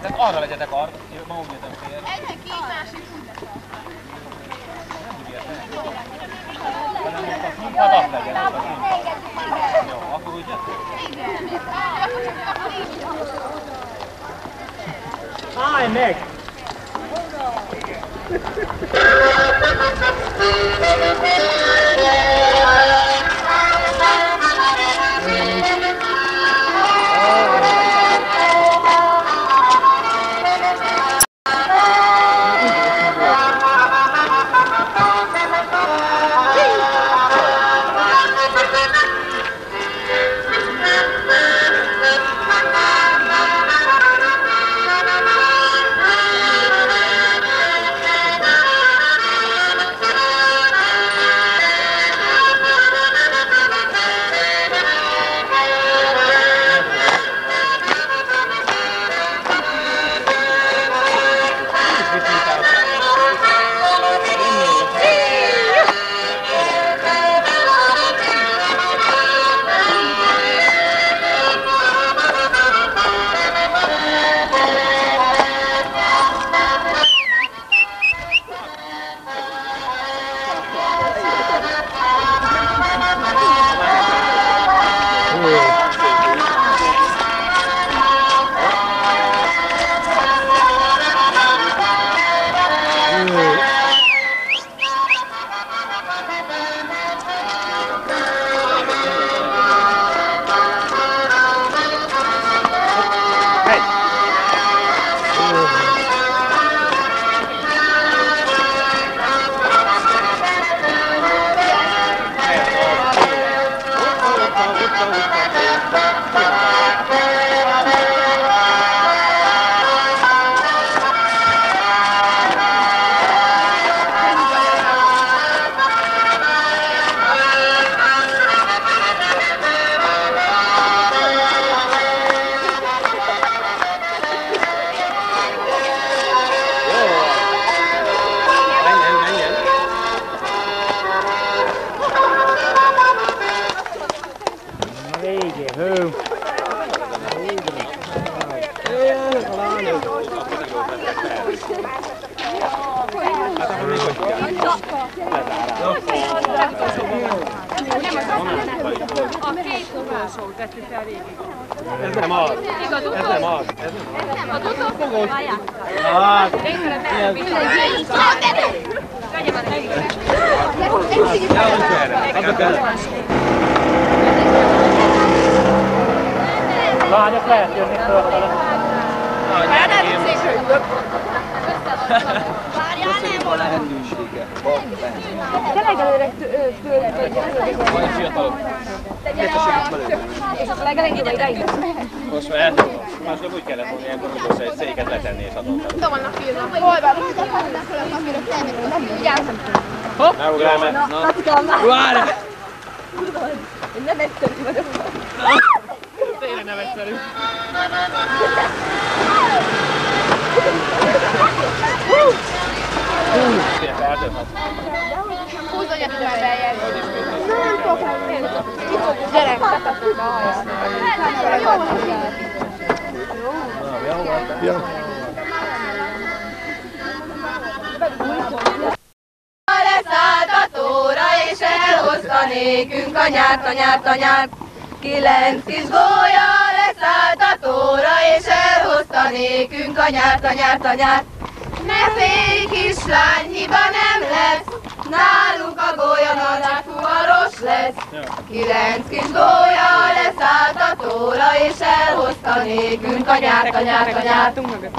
Tehát arra legyetek arra, ma úgy jöttem fél. Egynek két másik Hanem most a színpadat legyen, az a színpad. Jó, akkor úgy jöttem? Igen. Állj meg! A két utolsó tettük el végig. Ez nem az. Ez nem az. Az utolsó? Várjál. Lényre vegyem az egészet. Lányok lehet jönni fölfele. A lehetősége. Tényleg előre Majd fiatalok. és legelőbb ideig. Most már másnap úgy kellett volna ilyenkor utolsó egy széket letenni és adom fel. Tudom, vannak filmek. Hol van? Hopp! Ne ugrál meg! Várj! Én nem egyszerű vagyok. Tényleg nem egyszerű. Húzzonjak ide a beljebb. Nem tudok elmenni. Gyerek! Leszállt a tóra és elhozta nékünk a nyárt, a nyárt, a nyárt. 9 kis gólya leszállt a tóra és elhozta nékünk a nyárt, a nyárt, a nyárt. Ne félj, kislány, hiba nem lesz, nálunk a gólyanadrág fuvaros lesz. 9 kis gólya leszállt a tóra és elhozta nékünk a nyárt, a nyárt, a nyárt.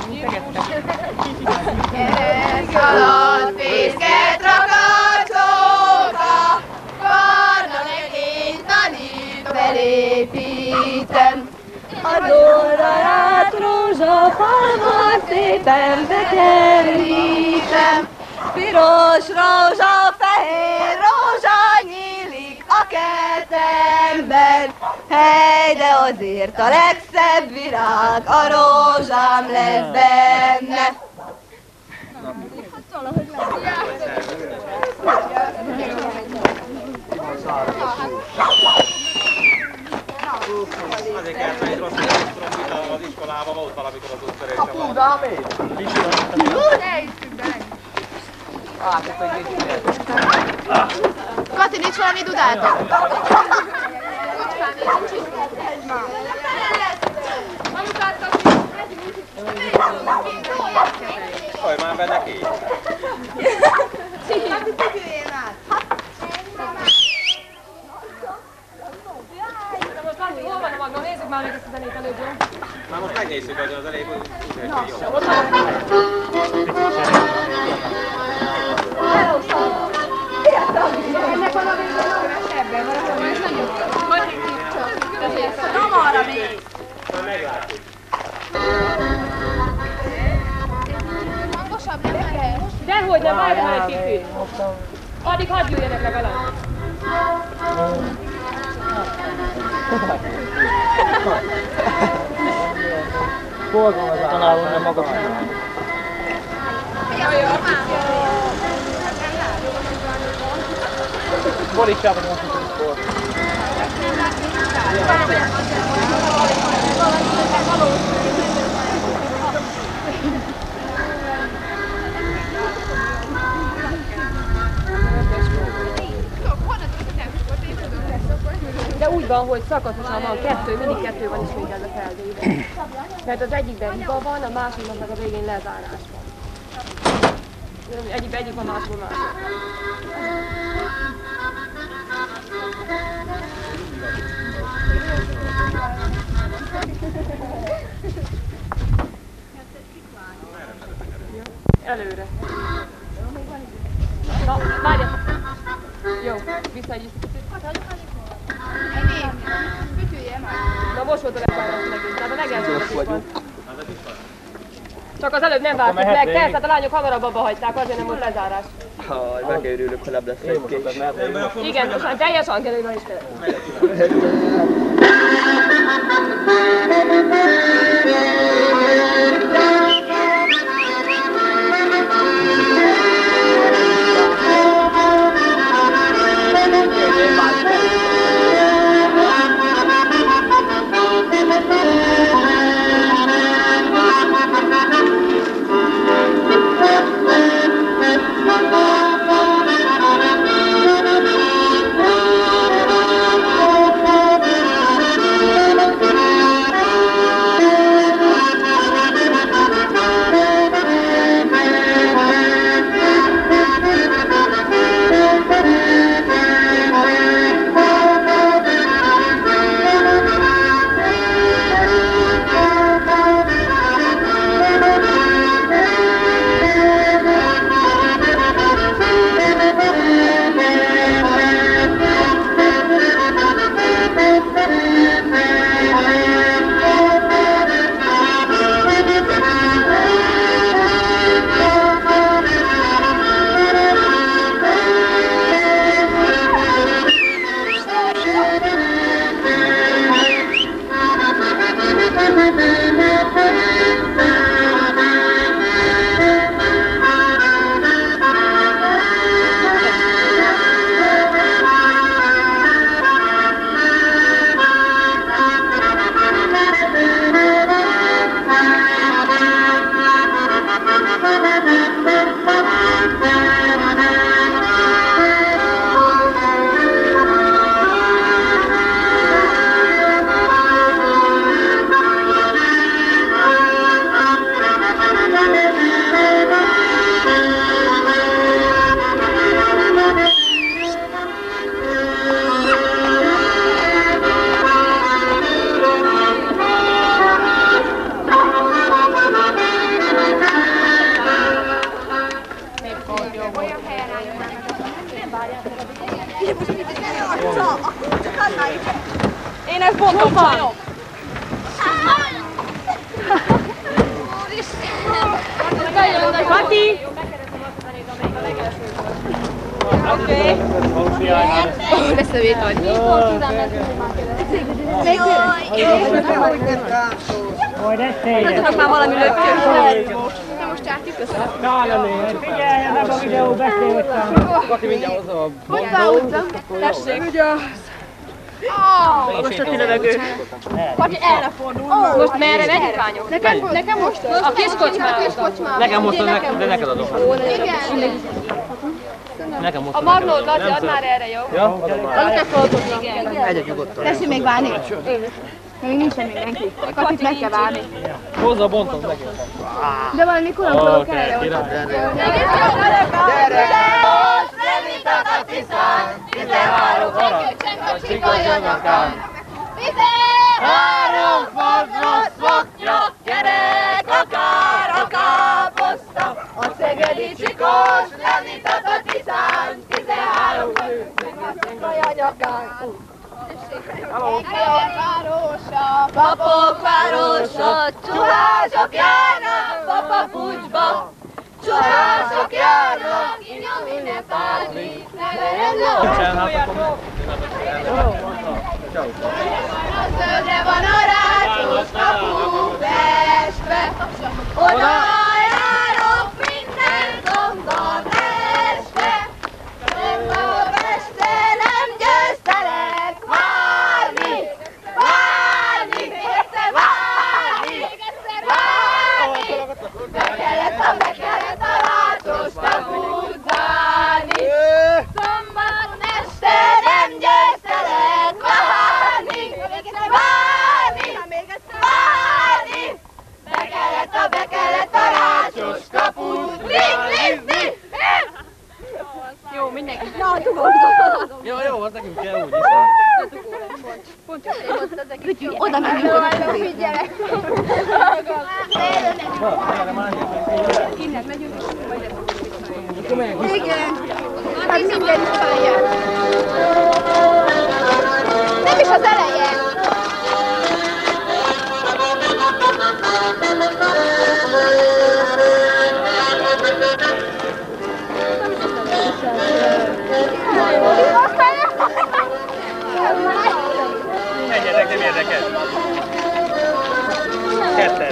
Gyerek fészket rakacsóka, barna legény tanít, felépítem. A dóraját rózsafalmat szépen beterítem. Piros rózsa, fehér rózsa nyílik a kertemben. Hely, de azért a legszebb virág a rózsám lesz benne. Azért kellett, hogy rossz, iskolában volt valamikor az úttörésem. Húdám én! Kati, nincs valami dudátok? Szólj már be neki! Hol van a magnó? Nézzük már még ezt a zenét előbb, jó? Már most megnézzük, hogy az elég úgy, hogy jó. Ennek van a végén a kevesebben, mert akkor ez nem jó. Nem arra még. Meglátjuk. Hangosabb nem lehet. Dehogy nem, várj már egy kicsit. Addig hadd jöjjenek legalább. Forgom az tanálom, nem maga. Borítjában van a sport. De úgy van, hogy szakaszosan van kettő, mindig kettő van ismételve feldéve. Mert az egyikben hiba van, a másikban meg a végén lezárás van. Egyik van, másikban másik. Előre. Na, várjál! Jó, vissza egy Na most volt a lezárás megint, tehát a legelső van. Csak az előbb nem vártuk meg, persze, hát a lányok hamarabb abba hagyták, azért nem volt lezárás. Haj, megőrülök, ha nem lesz egy kés. Igen, most már teljes angelőben is kell. Én ezt mondom, csajok! Kati! Oké. Lesz a vétony. Majd ezt tényleg. Tudok már valami lökkös. Na most átjutott. Figyelj, meg a videó beszél, hogy Kati mindjárt hozzá a Hozzá utca. Tessék. Most a levegő. Pati, erre fordul. Most merre megyünk, lányok? Nekem most A kis kocsmába. Nekem most, de neked adom. Igen. Nekem most. A Magnót, Laci, add már erre, jó? Ja? Azok fordulni, igen. Egyet nyugodtan. Tessék még várni? Még nincsen mindenki. Katit meg kell várni. Hozzá bontom neki. De valami kulampolok erre ott. Három fazra szokja, gyerek, akár a káposzta, a szegedi csikós, lenítat a Tiszán, 13 fő, a nyakán. Papok városa, csuhások járnak, papapucsba, csuhások járnak, innen minden párni, Zöldre van a rácsos kapu festve, oda járok minden szombat este, szombat este nem győztelek várni, várni, még egyszer várni, várni, be kellett a rácsos kaput zárni, szombat este nem győztelek várni, várni, várni, be kellett a rácsos kaput zárni. Jó, mindenki. Jó, az nekünk kell úgy is. Oda megyünk, oda figyelek. Innen megyünk, és majd ezt Igen. Hát minden is találják. Nem is az eleje. Menjetek, nem érdekel. Ketten.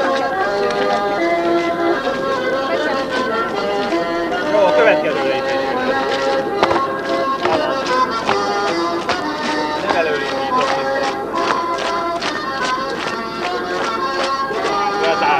Jó, a következőre is megyünk. Nem előindított vissza. Bezár.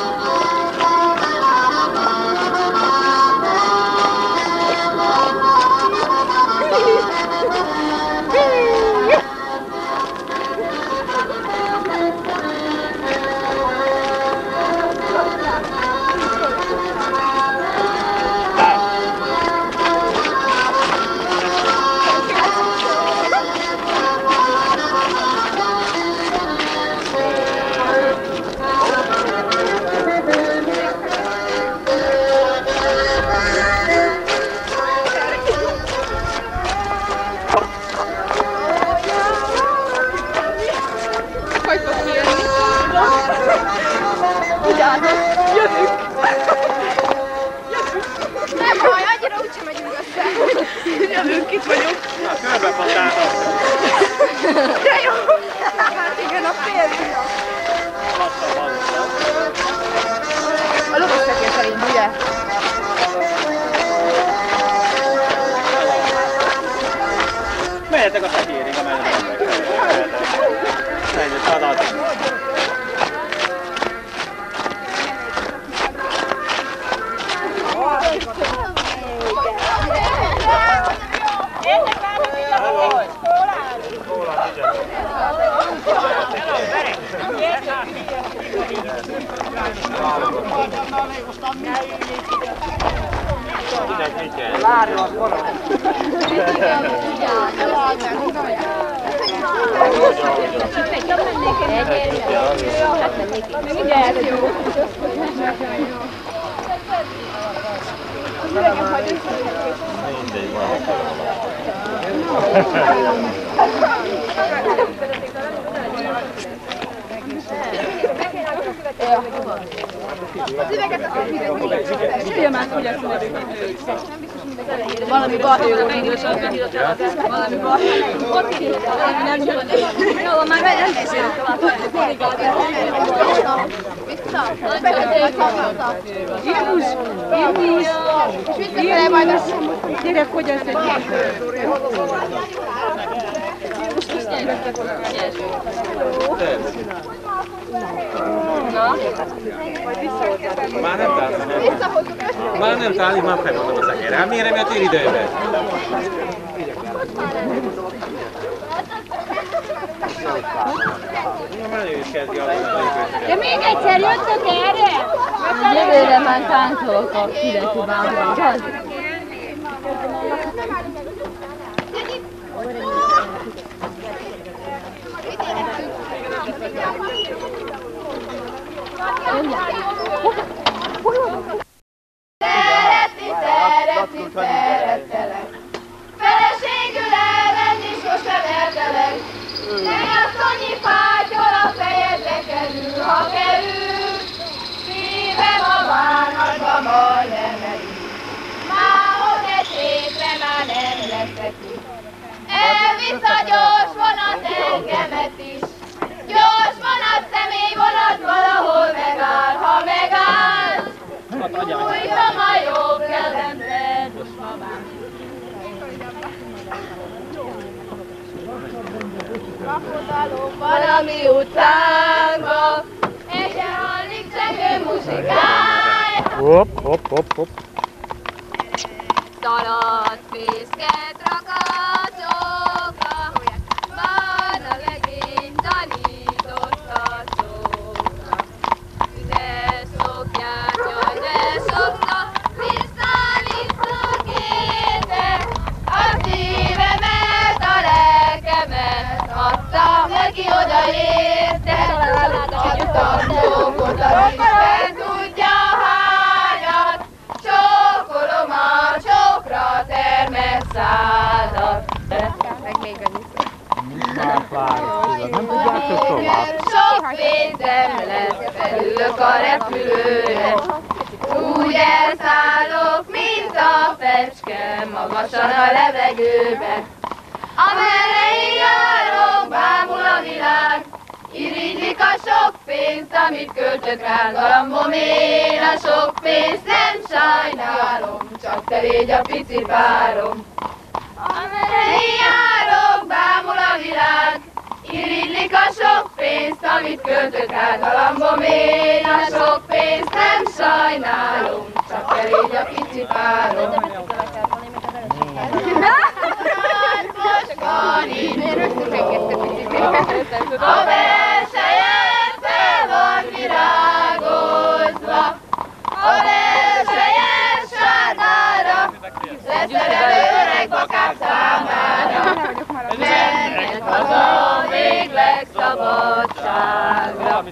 Nem baj, annyira úgysem megyünk össze. Jövünk, itt vagyunk. Na, körbepattáltam. De jó. Hát igen, a férfi. A lovas fekér szerint, ugye? Menjetek a fekérig, a menjetek. Menjetek, adat. Várjon, korán. Mindegy, van. Valami baj, valami baj. Nem jön. Jó, már nem beszélünk. Jézus! Jézus! Gyerek, hogy ez egy Már nem tálik, már felmondom a szekére. Hát miért nem jöttél időben? De még egyszer jöttök erre? Jövőre már táncolok a Kirecibában, igaz? Szerettelek. Feleségül elvenni sosem eltelek. Ne asszonyi fátyol a fejedre kerül, ha kerül. Szívem a bánatba majdnem merül. Mához egy hétre már nem leszek itt. Elvisz a gyors vonat engemet is. Gyors vonat, személy vonat, valahol megáll, ha megáll. Újtom a jobb kezembe, babám. Kapodalom valami utcánkba, egyen hallik csengő muzsikája. Hopp, hopp, hopp, hopp. Szaladt fészket rakacsokra, barna legény tanította sokra. Üdes szokját, jaj de sokszor, vissza-vissza kértek, a szívemet, a lelkemet adtam neki, odaértek. Adtam csókot, az Isten tudja hányat, csókolom a csókra termett szádat. Meg még annyiszor. Nem tudjátok tovább. Sok pénzem lesz, felülök a repülőre. Úgy elszállok, mint a fecske, magasan a levegőbe. Amerre én járok, bámul a világ, irigylik a sok pénzt, amit költök rá. Galambom én a sok pénzt nem sajnálom, csak te légy a pici párom. Amerre én járok, bámul a világ, irigylik a sok pénzt, amit költök rá. Galambom én a sok pénzt nem sajnálom, csak te légy a pici párom. A belseje fel van virágozva, a belseje sárgára, leszerelő öreg bakák számára. Mennek haza végleg szabadságra.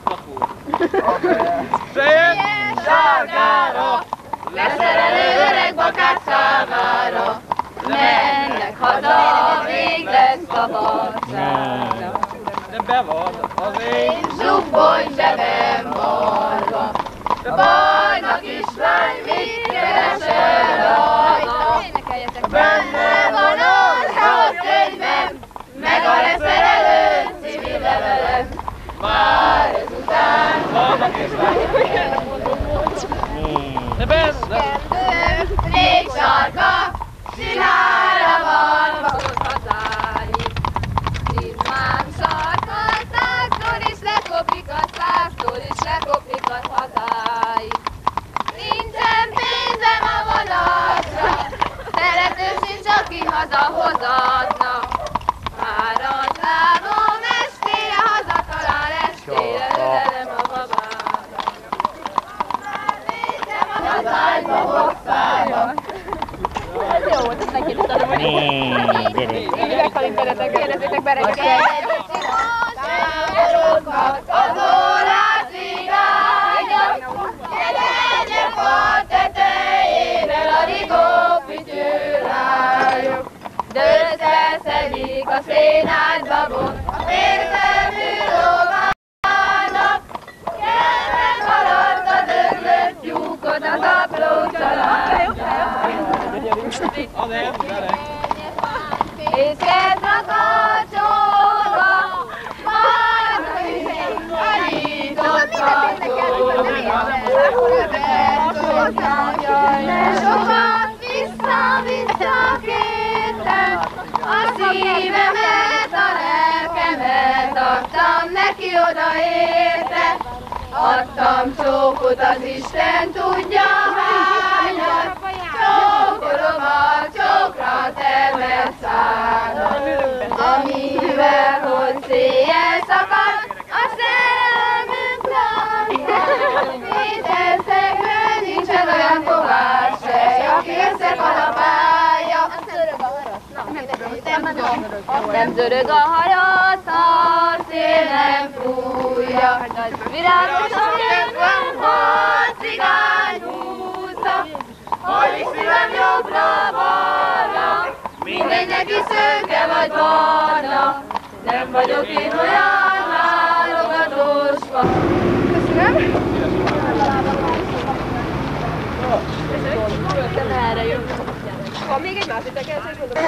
Belseje sárgára, leszerelő öreg bakák számára. Mennek haza végleg szabadságra. De be van, az én. Zsubbony zsebem marva, bajna kislány, mit keresel rajta? Benne van az hat könyvem, meg a leszerelő civil levelem. Már ezután Bajna kislány. De benne. még sarka, silára van vakott hazáig. Szívmám sarka, száktól is lekopik a száktól is lekopik a hazáig. Nincsen pénzem a vonatra, szerető sincs, aki hazahozatna. Fáradt lábom estére, hazatalál estére, ölelem a babámat. Nézem a hazályba, boxába. Kérdezzétek be reggel. Az órát virágja, gyeregyek a tetejével a rigófütyűrályok. De összeszedik a szénát babon, a fértemű lovának. Gyermek alatt a döglött tyúkot az apró családjának. Fészket rakacsóra, barna üveg, tanított kacsóra. Sokat vissza-vissza kértem, a szívemet, a lelkemet. raktam neki odaérte, adtam csókot az Isten tudja hányat, csókolom a csókra termett szádat, amivel hogy széjjel szakad, a szerelmünk nagy. Péterszegben nincsen olyan kovás sej, aki összekalapálja. Nem zörög a haja, a szél nem fújja. Virágos a könyvben volt cigány húzza, alig szívem jobbra-balra, mindegy neki szőke vagy barna, nem vagyok én olyan válogatós fa. Köszönöm. Erre jön. Van még egy másik tekercsés, mondom.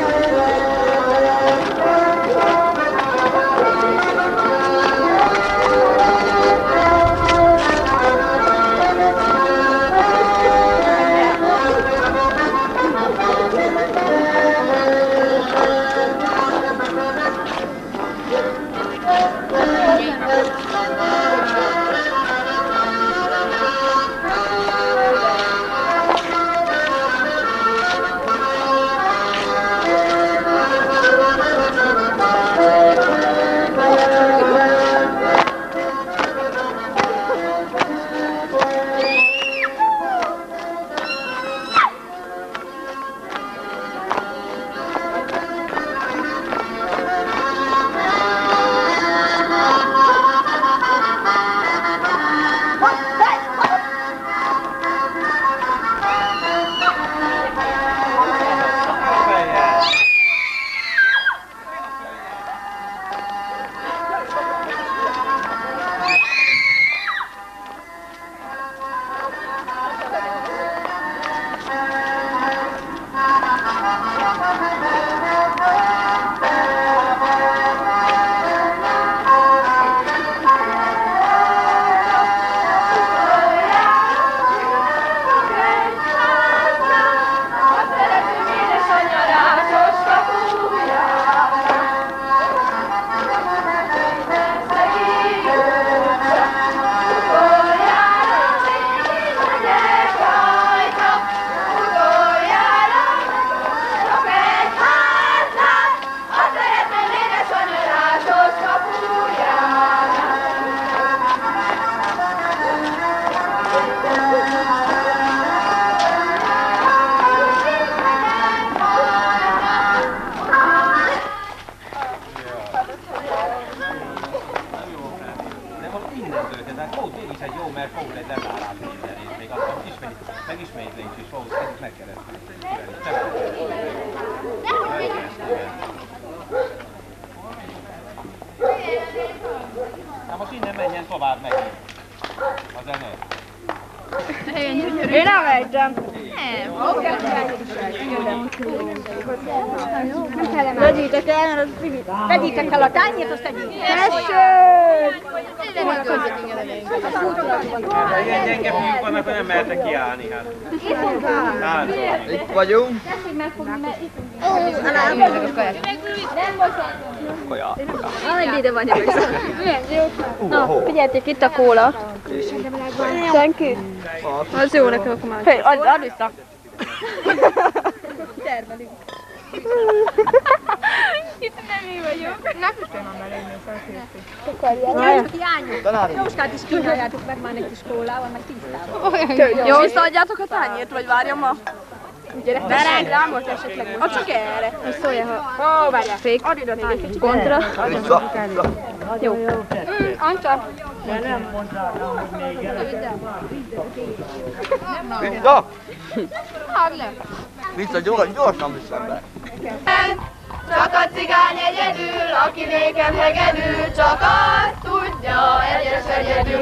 Na most innen menjen tovább megint. A zene. Én elvejtem. Vegyétek el, az vegyétek el a tányért, azt tegyétek. Tessék! Ilyen gyenge fiúk vannak, hogy nem mehetek kiállni. Hát. Itt vagyunk. Tessék megfogni, mert itt ide van Na, figyeljetek, itt a kóla. Senki? Az jó nekem, akkor már. Hé, add vissza. Termelünk. Itt nem én vagyok. Nem tudom, amelé még Jóskát is kínáljátok meg már egy kis kólával, meg tisztával. Jó, visszaadjátok a tányért, vagy várjam ma? Gyere, ne rámot esetleg most. Csak erre. Most szólja, ha... Ó, várjál. Fék. Add ide még egy kicsit. Kontra. Jó. Ancsa. Nem mondtál rá, hogy még Vissza! Add le. Vissza, gyorsan vissza be. Csak a cigány egyedül, aki nékem hegedül, csak azt tudja, egyes egyedül.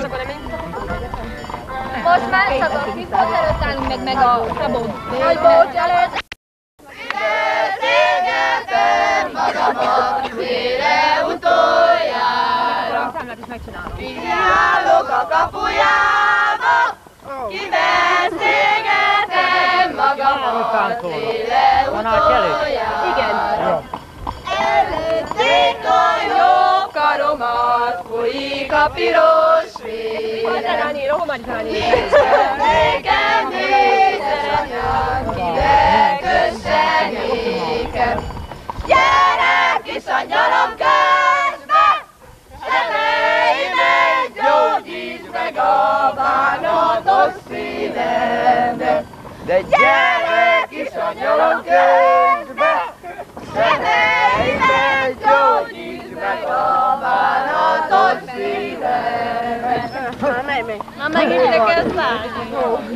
Most már szabad, mi pont előtt állunk meg a szabót. Nagy bocs előtt. Beszélgetem magamat vére utoljára. Kiállok a kapujába, kibeszélgetem magamat vére utoljára. Igen. Előtték a jó karomat, a piros védelem. Nékem nézem, kivel kösse nékem. Gyere kis angyalom közbe, sebeimet gyógyítsd meg a bánatos szívembe. De gyere kis angyalom közbe, sebeimet gyógyítsd meg a bánatos szívembe. Már megint ide kell szállni.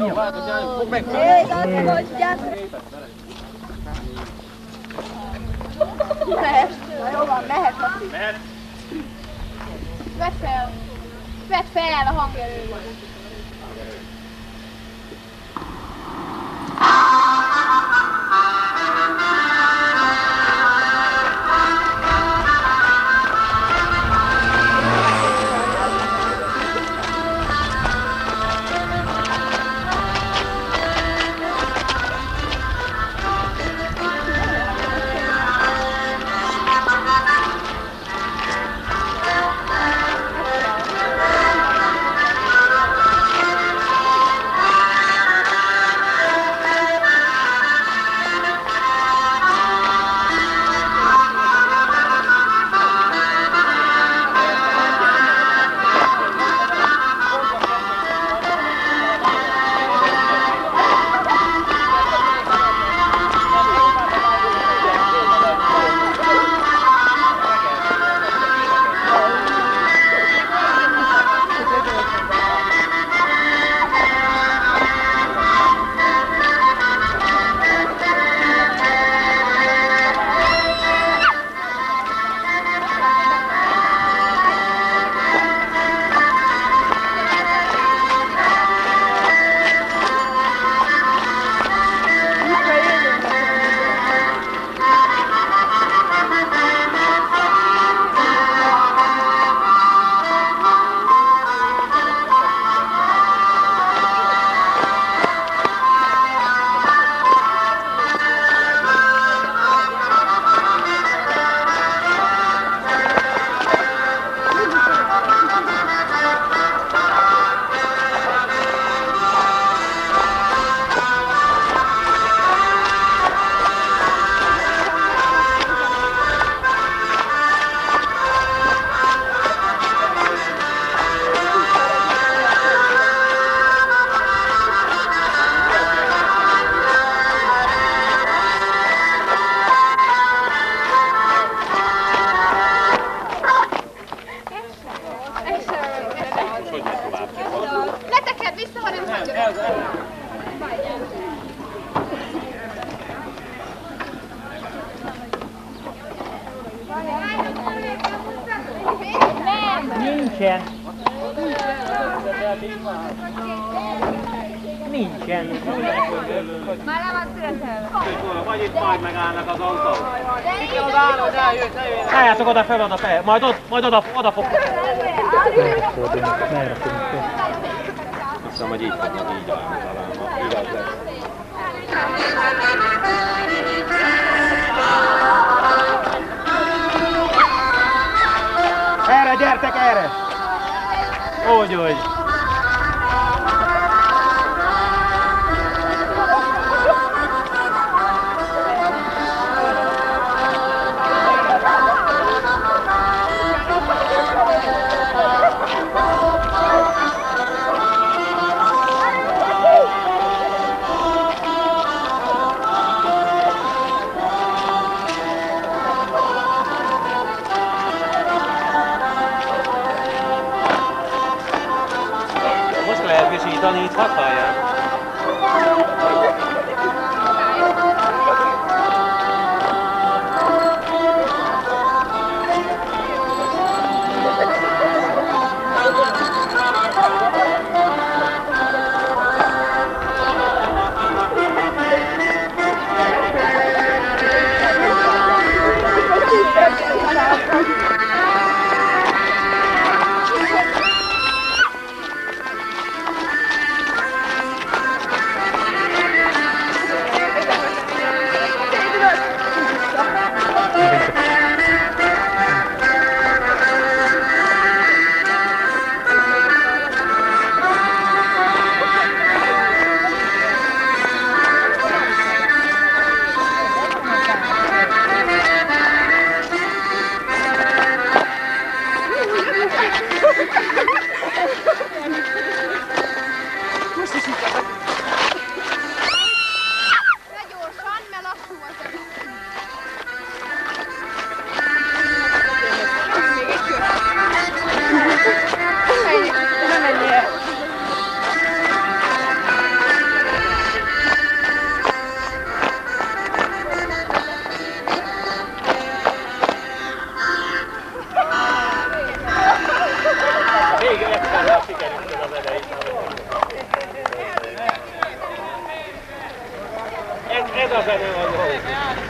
Jó van, mehet. Mehet? Vedd fel a hangerőt. Nincsen. Nincsen. Már le van születelve. Vagy itt majd megállnak az autók. Itt az álló, ne jöjjön. Álljátok oda fel, oda fel. Majd oda fog. Hiszem, hogy így fognak így állni talán, ha igaz lesz. Erre, gyertek erre! Úgy. Most lehet visítani, itt használják. a zene van, hogy...